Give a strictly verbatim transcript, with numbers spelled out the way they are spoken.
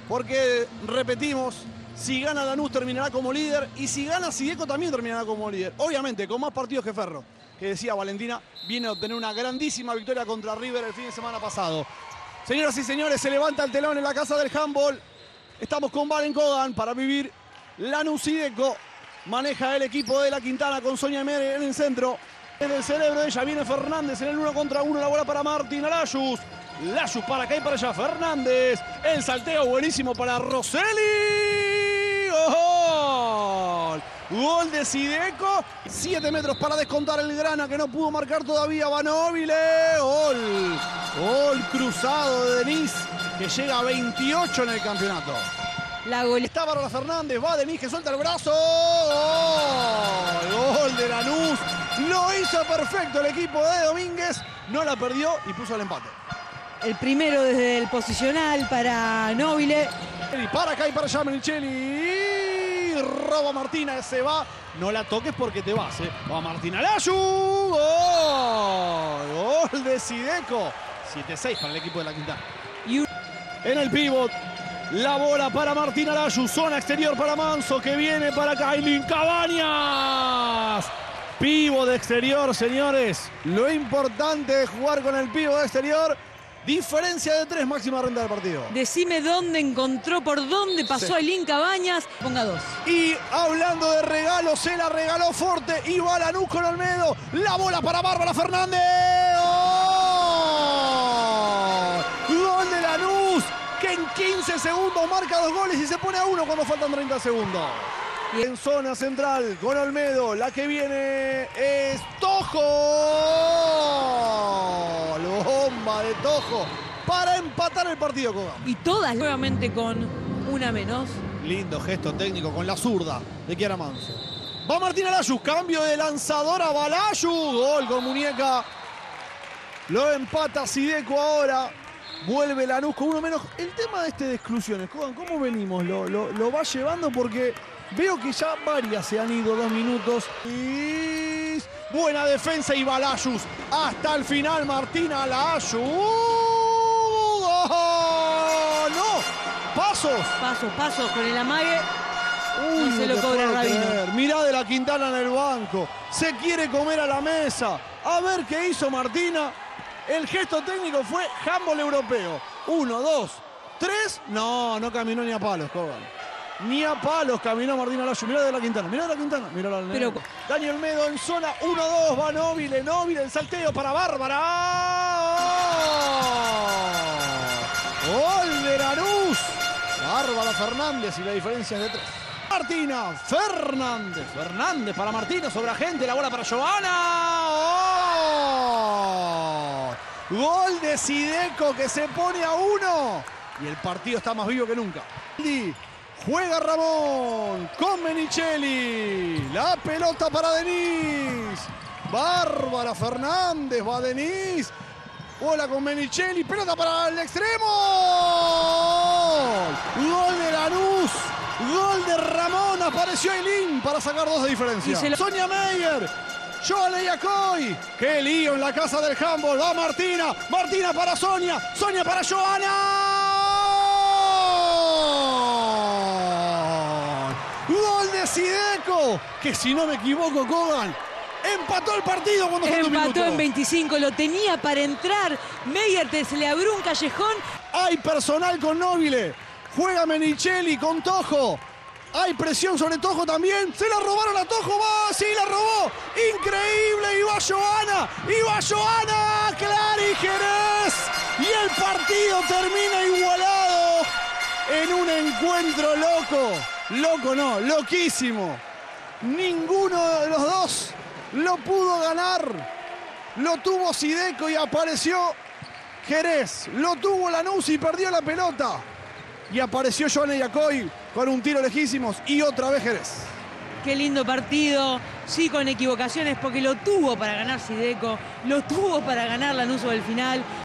porque repetimos, si gana Lanús terminará como líder y si gana Sideco también terminará como líder. Obviamente, con más partidos que Ferro, que decía Valentina, viene a obtener una grandísima victoria contra River el fin de semana pasado. Señoras y señores, se levanta el telón en la casa del handball. Estamos con Valen Kogan para vivir Lanús Sideco. Maneja el equipo de La Quintana con Sonia Mere en el centro. En el cerebro de ella viene Fernández en el uno contra uno. La bola para Martín Layus. Layus para acá y para allá. Fernández. El salteo buenísimo para Rosselli. ¡Gol! Gol de Sideco. Siete metros para descontar el Grana que no pudo marcar todavía. Banóbile. Gol. Gol cruzado de Denis que llega a veintiocho en el campeonato. La gol. Está Bárbara Fernández, va Denis que suelta el brazo. ¡Gol! Gol de Lanús. Lo hizo perfecto el equipo de Domínguez. No la perdió y puso el empate. El primero desde el posicional para Nobile. Y para acá y para allá Menicelli. Roba Martina, se va. No la toques porque te vas, ¿eh? Va Martina Layu. ¡Gol! Gol de Sideco. siete seis para el equipo de La Quintana. Y un... En el pívot. La bola para Martín Layus, zona exterior para Manso, que viene para Kailin Cabañas. Pivo de exterior, señores. Lo importante de jugar con el pivo de exterior. Diferencia de tres, máxima renta del partido. Decime dónde encontró, por dónde pasó Sí. Ailín Cabañas. Ponga dos. Y hablando de regalos, se la regaló Forte. Y va Lanús con Olmedo. La bola para Bárbara Fernández. ¡Gol! Gol de Lanús, que en quince segundos marca dos goles y se pone a uno cuando faltan treinta segundos. Y en zona central con Olmedo, la que viene es Tojo. Bomba de Tojo para empatar el partido, Kogan. Y todas nuevamente con una menos. Lindo gesto técnico con la zurda de Kiara Manso. Va Martín Layus, cambio de lanzadora, va Layus. Gol con muñeca. Lo empata Sideco ahora. Vuelve Lanús con uno menos. El tema de este de exclusiones, Kogan, ¿cómo venimos? Lo, lo, lo va llevando porque veo que ya varias se han ido dos minutos. Y buena defensa y va Layus. Hasta el final Martina Layus. ¡Oh, no! Pasos. Paso, paso con el amague. Uy, No se lo te cobra puedo Rabino. creer. Mirá de La Quintana en el banco. Se quiere comer a la mesa. A ver qué hizo Martina. El gesto técnico fue handball europeo. Uno, dos, tres. No, no caminó ni a palos, Kogan. Ni a palos caminó Martina Layus. Mirá de La Quintana, mirá de La Quintana. Mirá la Pero... Daniel Olmedo en zona uno dos. Va Nobile, Nobile, el salteo para Bárbara. Gol de Lanús. Bárbara Fernández y la diferencia es de tres. Martina Fernández. Fernández para Martina sobre agente. La bola para Giovanna. ¡Oh! Gol de Sideco que se pone a uno. Y el partido está más vivo que nunca. Juega Ramón con Menicelli. La pelota para Denis. Bárbara Fernández. Va Denis. Bola con Menicelli. Pelota para el extremo. Gol de Lanús. Gol de Ramón. Apareció Ailín para sacar dos de diferencia. Lo... Sonia Meyer. Joana Yacoy. Qué lío en la casa del handball. Va Martina. Martina para Sonia. Sonia para Joana. Gol de Sideco. Que si no me equivoco, Kogan, empató el partido cuando faltó un minuto. Empató en veinticinco. Lo tenía para entrar. Meyer se le abrió un callejón. Hay personal con Nobile. Juega Menicelli con Tojo. Hay presión sobre Tojo también. Se la robaron a Tojo. Va, sí, la robó. Increíble. Y va Joana. Y va Joana. Clary Jerez. Y el partido termina igualado en un encuentro loco. Loco no, loquísimo. Ninguno de los dos lo pudo ganar. Lo tuvo Sideco y apareció Jerez. Lo tuvo Lanús y perdió la pelota. Y apareció Joana Yacoy con un tiro lejísimos y otra vez Jerez. Qué lindo partido, sí, con equivocaciones porque lo tuvo para ganar Sideco, lo tuvo para ganar Lanús sobre el final.